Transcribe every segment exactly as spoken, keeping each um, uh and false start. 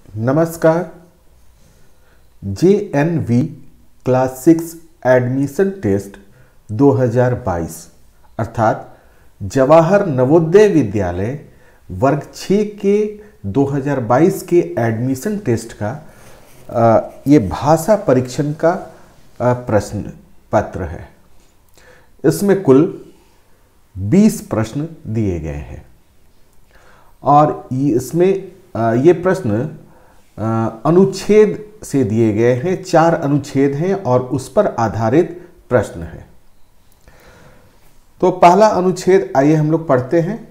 नमस्कार। J N V class six admission test दो हज़ार बाईस अर्थात जवाहर नवोदय विद्यालय वर्ग छः के दो हज़ार बाईस के एडमिशन टेस्ट का आ, ये भाषा परीक्षण का आ, प्रश्न पत्र है। इसमें कुल बीस प्रश्न दिए गए हैं और इसमें आ, ये प्रश्न अनुच्छेद से दिए गए हैं। चार अनुच्छेद हैं और उस पर आधारित प्रश्न है। तो पहला अनुच्छेद आइए हम लोग पढ़ते हैं।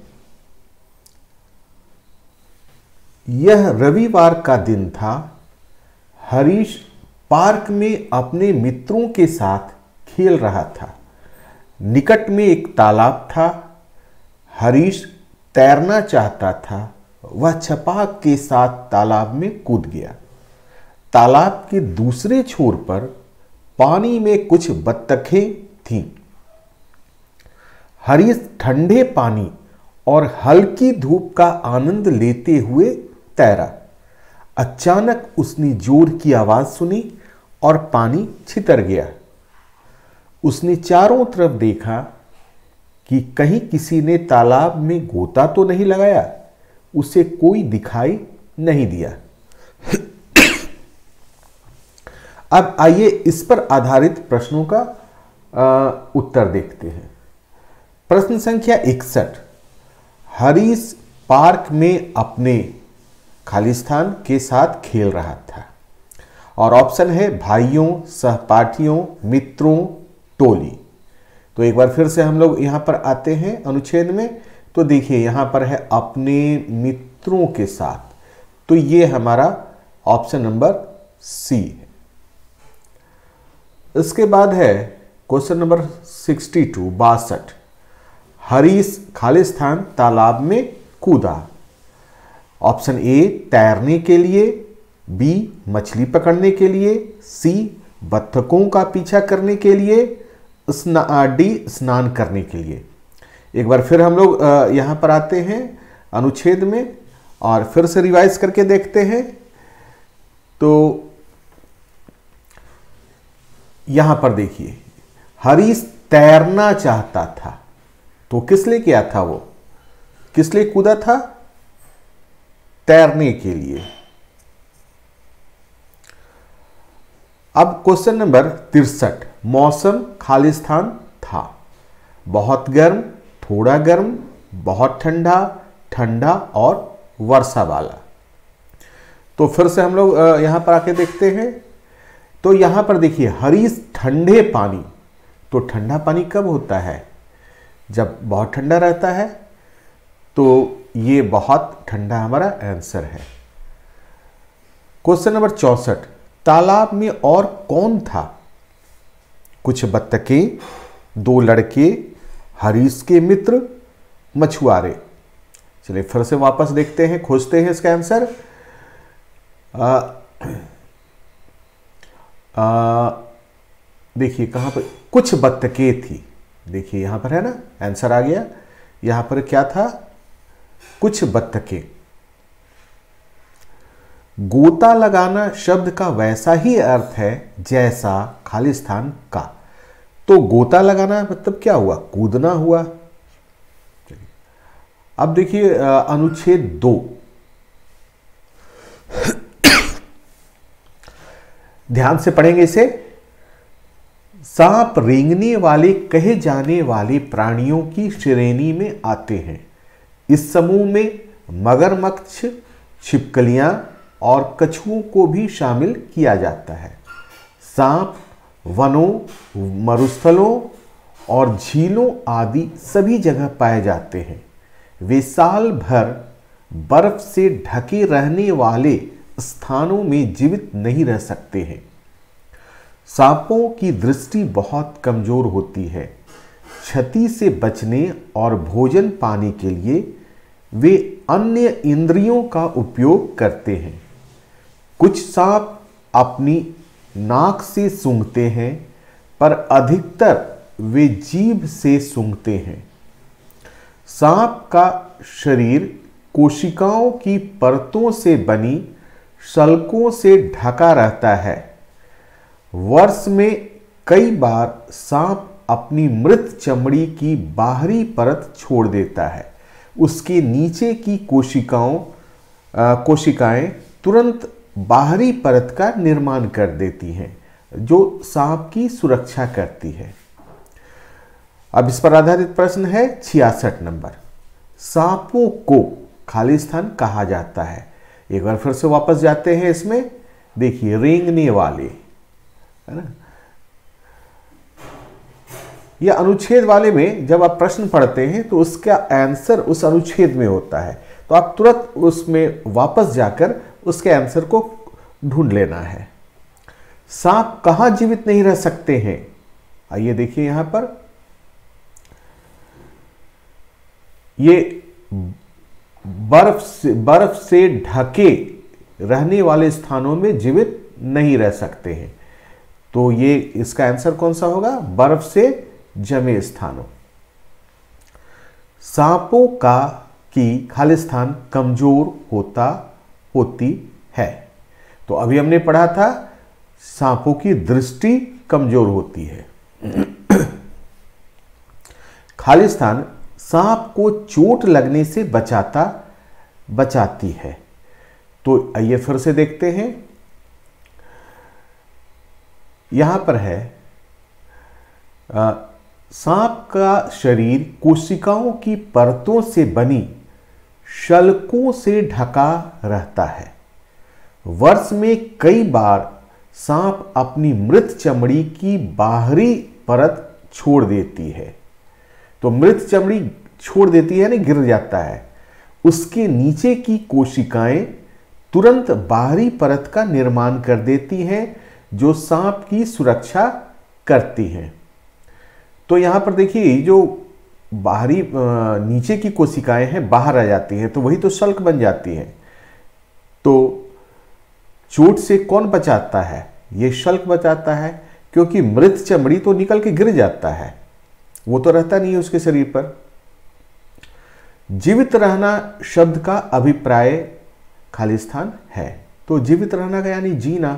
यह रविवार का दिन था। हरीश पार्क में अपने मित्रों के साथ खेल रहा था। निकट में एक तालाब था। हरीश तैरना चाहता था। वह छपाक के साथ तालाब में कूद गया। तालाब के दूसरे छोर पर पानी में कुछ बत्तखें थीं। हरीश ठंडे पानी और हल्की धूप का आनंद लेते हुए तैरा। अचानक उसने जोर की आवाज सुनी और पानी छितर गया। उसने चारों तरफ देखा कि कहीं किसी ने तालाब में गोता तो नहीं लगाया। उसे कोई दिखाई नहीं दिया। अब आइए इस पर आधारित प्रश्नों का आ, उत्तर देखते हैं। प्रश्न संख्या इकसठ। हरीश पार्क में अपने खाली स्थान के साथ खेल रहा था और ऑप्शन है भाइयों, सहपाठियों, मित्रों, टोली। तो एक बार फिर से हम लोग यहां पर आते हैं अनुच्छेद में। तो देखिए यहां पर है अपने मित्रों के साथ, तो ये हमारा ऑप्शन नंबर सी है। इसके बाद है क्वेश्चन नंबर बासठ बासठ। हरीश खालिस्तान तालाब में कूदा। ऑप्शन ए तैरने के लिए, बी मछली पकड़ने के लिए, सी बत्तखों का पीछा करने के लिए, स्ना डी स्नान करने के लिए। एक बार फिर हम लोग यहां पर आते हैं अनुच्छेद में और फिर से रिवाइज करके देखते हैं। तो यहां पर देखिए हरीश तैरना चाहता था। तो किस लिए किया था? वो किस लिए कूदा था? तैरने के लिए। अब क्वेश्चन नंबर तिरसठ। मौसम खालिस्तान था। बहुत गर्म, थोड़ा गर्म, बहुत ठंडा, ठंडा और वर्षा वाला। तो फिर से हम लोग यहां पर आके देखते हैं। तो यहां पर देखिए हरीश ठंडे पानी। तो ठंडा पानी कब होता है? जब बहुत ठंडा रहता है। तो ये बहुत ठंडा हमारा आंसर है। क्वेश्चन नंबर चौसठ। तालाब में और कौन था? कुछ बत्तखें, दो लड़के, हरीश के मित्र, मछुआरे। चलिए फिर से वापस देखते हैं, खोजते हैं इसका आंसर। देखिए कहां पर कुछ बत्तखें थी। देखिए यहां पर है ना, आंसर आ गया। यहां पर क्या था? कुछ बत्तखें। गोता लगाना शब्द का वैसा ही अर्थ है जैसा खालिस्तान का। तो गोता लगाना मतलब क्या हुआ? कूदना हुआ। चलिए अब देखिए अनुच्छेद दो। ध्यान से पढ़ेंगे इसे। सांप रेंगने वाले कहे जाने वाले प्राणियों की श्रेणी में आते हैं। इस समूह में मगरमच्छ, छिपकलियां और कछुओं को भी शामिल किया जाता है। सांप वनों, मरुस्थलों और झीलों आदि सभी जगह पाए जाते हैं। वे साल भर बर्फ से ढके रहने वाले स्थानों में जीवित नहीं रह सकते हैं। सांपों की दृष्टि बहुत कमजोर होती है। क्षति से बचने और भोजन पाने के लिए वे अन्य इंद्रियों का उपयोग करते हैं। कुछ सांप अपनी नाक से सूंघते हैं, पर अधिकतर वे जीभ से सूंघते हैं। सांप का शरीर कोशिकाओं की परतों से बनी शल्कों से ढका रहता है। वर्ष में कई बार सांप अपनी मृत चमड़ी की बाहरी परत छोड़ देता है। उसके नीचे की कोशिकाओं कोशिकाएं तुरंत बाहरी परत का निर्माण कर देती हैं, जो सांप की सुरक्षा करती है। अब इस पर आधारित प्रश्न है छियासठ नंबर। सांपों को खालिस्तान कहा जाता है। एक बार फिर से वापस जाते हैं इसमें, देखिए रेंगने वाले, है ना। यह अनुच्छेद वाले में जब आप प्रश्न पढ़ते हैं तो उसका आंसर उस अनुच्छेद में होता है, तो आप तुरंत उसमें वापस जाकर उसके आंसर को ढूंढ लेना है। सांप कहां जीवित नहीं रह सकते हैं? आइए देखिए यहां पर, ये बर्फ से बर्फ से ढके रहने वाले स्थानों में जीवित नहीं रह सकते हैं। तो ये इसका आंसर कौन सा होगा? बर्फ से जमे स्थानों। सांपों का की खालिस्तान कमजोर होता होती है। तो अभी हमने पढ़ा था सांपों की दृष्टि कमजोर होती है। खालिस्तान सांप को चोट लगने से बचाता बचाती है। तो आइए फिर से देखते हैं, यहां पर है सांप का शरीर कोशिकाओं की परतों से बनी शल्कों से ढका रहता है। वर्ष में कई बार सांप अपनी मृत चमड़ी की बाहरी परत छोड़ देती है। तो मृत चमड़ी छोड़ देती है ना, गिर जाता है। उसके नीचे की कोशिकाएं तुरंत बाहरी परत का निर्माण कर देती हैं, जो सांप की सुरक्षा करती हैं। तो यहां पर देखिए जो बाहरी नीचे की कोशिकाएं हैं बाहर आ जाती हैं, तो वही तो शल्क बन जाती हैं। तो चोट से कौन बचाता है? ये शल्क बचाता है, क्योंकि मृत चमड़ी तो निकल के गिर जाता है, वो तो रहता नहीं है उसके शरीर पर। जीवित रहना शब्द का अभिप्राय खालिस्तान है। तो जीवित रहना का यानी जीना।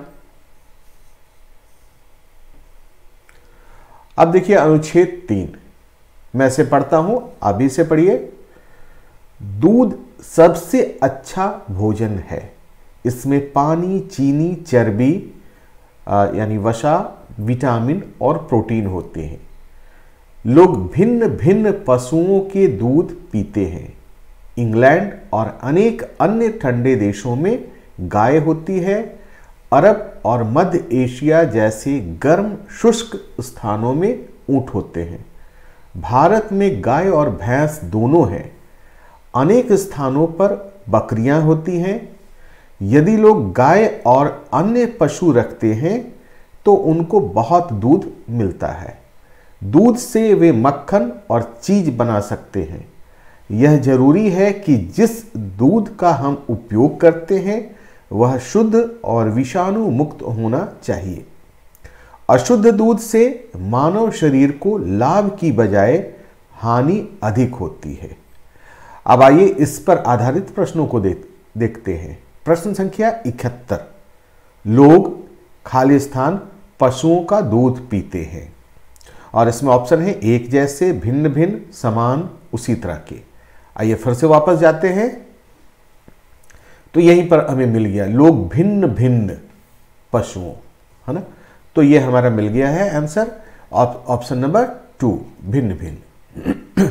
अब देखिए अनुच्छेद तीन, मैं से पढ़ता हूं, अभी से पढ़िए। दूध सबसे अच्छा भोजन है। इसमें पानी, चीनी, चर्बी यानी वसा, विटामिन और प्रोटीन होते हैं। लोग भिन्न भिन्न पशुओं के दूध पीते हैं। इंग्लैंड और अनेक अन्य ठंडे देशों में गाय होती है। अरब और मध्य एशिया जैसे गर्म शुष्क स्थानों में ऊंट होते हैं। भारत में गाय और भैंस दोनों हैं। अनेक स्थानों पर बकरियां होती हैं। यदि लोग गाय और अन्य पशु रखते हैं तो उनको बहुत दूध मिलता है। दूध से वे मक्खन और चीज बना सकते हैं। यह जरूरी है कि जिस दूध का हम उपयोग करते हैं वह शुद्ध और विषाणु मुक्त होना चाहिए। अशुद्ध दूध से मानव शरीर को लाभ की बजाय हानि अधिक होती है। अब आइए इस पर आधारित प्रश्नों को देख देखते हैं। प्रश्न संख्या इकहत्तर। लोग खालिस्तान पशुओं का दूध पीते हैं, और इसमें ऑप्शन है एक जैसे, भिन्न भिन्न, समान, उसी तरह के। आइए फिर से वापस जाते हैं, तो यहीं पर हमें मिल गया लोग भिन्न भिन्न पशुओं, है ना। तो ये हमारा मिल गया है आंसर, ऑप्शन नंबर टू, भिन्न भिन्न।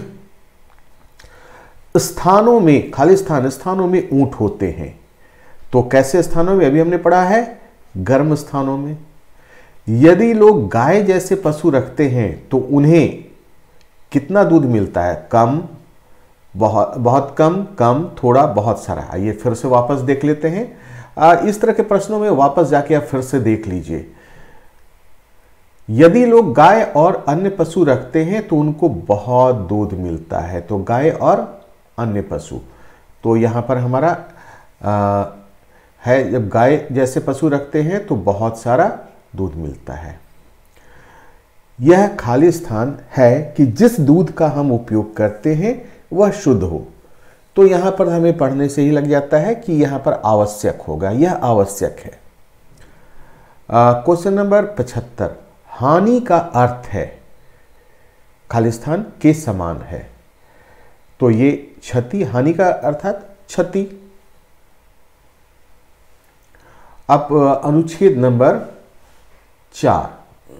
स्थानों में, खालिस्तान स्थानों में ऊंट होते हैं। तो कैसे स्थानों में? अभी हमने पढ़ा है गर्म स्थानों में। यदि लोग गाय जैसे पशु रखते हैं तो उन्हें कितना दूध मिलता है? कम, बहुत बहुत कम, कम, थोड़ा, बहुत सारा। आइए फिर से वापस देख लेते हैं। आ, इस तरह के प्रश्नों में वापस जाके आप फिर से देख लीजिए। यदि लोग गाय और अन्य पशु रखते हैं तो उनको बहुत दूध मिलता है। तो गाय और अन्य पशु, तो यहां पर हमारा आ, है जब गाय जैसे पशु रखते हैं तो बहुत सारा दूध मिलता है। यह खालिस्तान है कि जिस दूध का हम उपयोग करते हैं वह शुद्ध हो। तो यहाँ पर हमें पढ़ने से ही लग जाता है कि यहाँ पर आवश्यक होगा, यह आवश्यक है। क्वेश्चन नंबर पचहत्तर, हानि का अर्थ है खालिस्तान के समान है। तो ये क्षति, हानि का अर्थात क्षति। अब अनुच्छेद नंबर चार,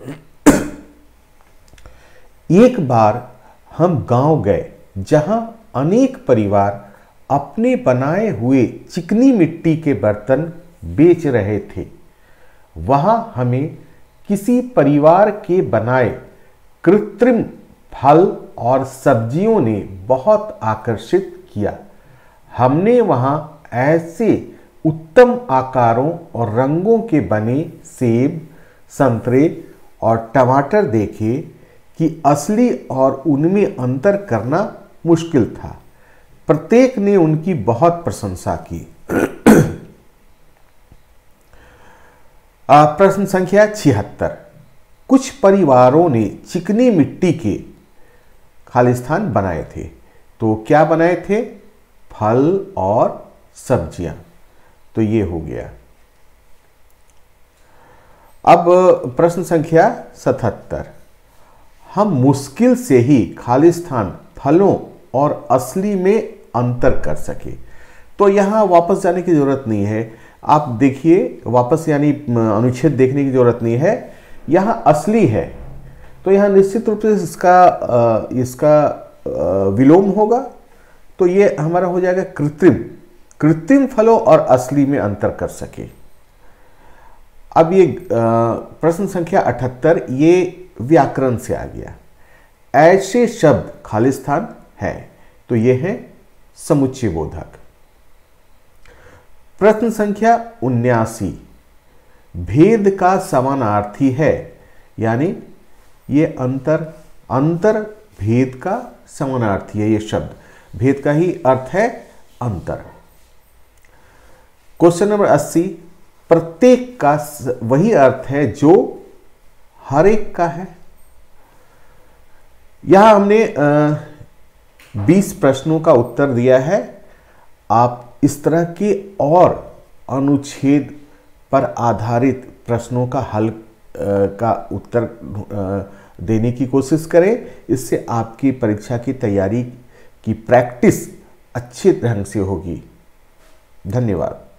एक बार हम गांव गए जहां अनेक परिवार अपने बनाए हुए चिकनी मिट्टी के बर्तन बेच रहे थे। वहां हमें किसी परिवार के बनाए कृत्रिम फल और सब्जियों ने बहुत आकर्षित किया। हमने वहां ऐसे उत्तम आकारों और रंगों के बने सेब, संतरे और टमाटर देखे कि असली और उनमें अंतर करना मुश्किल था। प्रत्येक ने उनकी बहुत प्रशंसा की। प्रश्न संख्या छिहत्तर, कुछ परिवारों ने चिकनी मिट्टी के खालिस्तान बनाए थे। तो क्या बनाए थे? फल और सब्जियां। तो ये हो गया। अब प्रश्न संख्या सतहत्तर, हम मुश्किल से ही खालिस्तान फलों और असली में अंतर कर सके। तो यहाँ वापस जाने की जरूरत नहीं है। आप देखिए, वापस यानी अनुच्छेद देखने की जरूरत नहीं है। यहाँ असली है तो यहाँ निश्चित रूप से इसका इसका विलोम होगा। तो ये हमारा हो जाएगा कृत्रिम। कृत्रिम फलों और असली में अंतर कर सके। अब ये प्रश्न संख्या अठहत्तर, ये व्याकरण से आ गया। ऐसे शब्द खालिस्तान है, तो ये है समुच्चय बोधक। प्रश्न संख्या उन्यासी, भेद का समानार्थी है, यानी ये अंतर अंतर भेद का समानार्थी है। ये शब्द भेद का ही अर्थ है अंतर। क्वेश्चन नंबर अस्सी, प्रत्येक का वही अर्थ है जो हर एक का है। यहां हमने बीस प्रश्नों का उत्तर दिया है। आप इस तरह के और अनुच्छेद पर आधारित प्रश्नों का हल आ, का उत्तर आ, देने की कोशिश करें। इससे आपकी परीक्षा की तैयारी की प्रैक्टिस अच्छे ढंग से होगी। धन्यवाद।